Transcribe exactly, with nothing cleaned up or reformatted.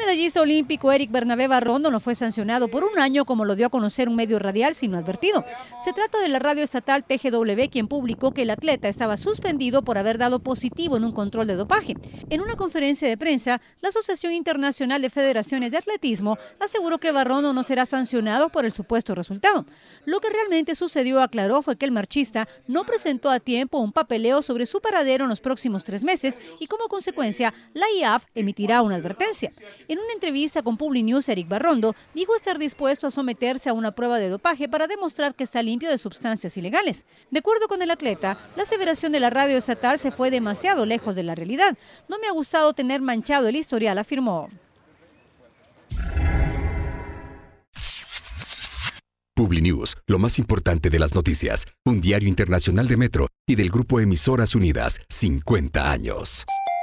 medallista olímpico Eric Bernabé Barrondo no fue sancionado por un año como lo dio a conocer un medio radial sino advertido. Se trata de la radio estatal T G W, quien publicó que el atleta estaba suspendido por haber dado positivo en un control de dopaje. En una conferencia de prensa, la Asociación Internacional de Federaciones de Atletismo aseguró que Barrondo no será sancionado por el supuesto resultado. Lo que realmente sucedió, aclaró, fue que el marchista no presentó a tiempo un papeleo sobre su paradero en los próximos tres meses y como consecuencia la I A F emitirá una advertencia. En una entrevista con Publinews, Eric Barrondo dijo estar dispuesto a someterse a una prueba de dopaje para demostrar que está limpio de sustancias ilegales. De acuerdo con el atleta, la aseveración de la radio estatal se fue demasiado lejos de la realidad. No me ha gustado tener manchado el historial, afirmó. Publinews, lo más importante de las noticias, un diario internacional de Metro y del grupo Emisoras Unidas, cincuenta años.